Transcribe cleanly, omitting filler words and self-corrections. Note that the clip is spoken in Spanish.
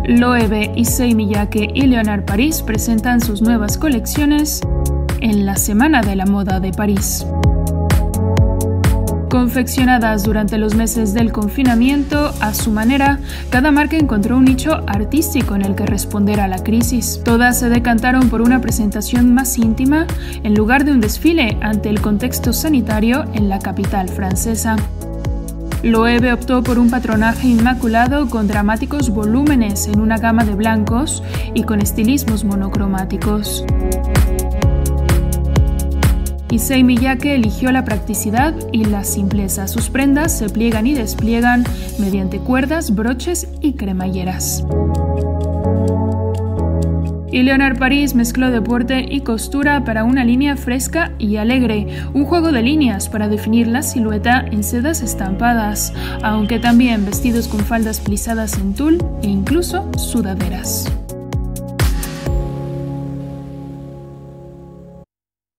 Loewe, Issey Miyake y Leonard Paris presentan sus nuevas colecciones en la Semana de la Moda de París. Confeccionadas durante los meses del confinamiento, a su manera, cada marca encontró un nicho artístico en el que responder a la crisis. Todas se decantaron por una presentación más íntima en lugar de un desfile ante el contexto sanitario en la capital francesa. Loewe optó por un patronaje inmaculado con dramáticos volúmenes en una gama de blancos y con estilismos monocromáticos. Issey Miyake eligió la practicidad y la simpleza. Sus prendas se pliegan y despliegan mediante cuerdas, broches y cremalleras. Y Leonard Paris mezcló deporte y costura para una línea fresca y alegre, un juego de líneas para definir la silueta en sedas estampadas, aunque también vestidos con faldas plisadas en tul e incluso sudaderas.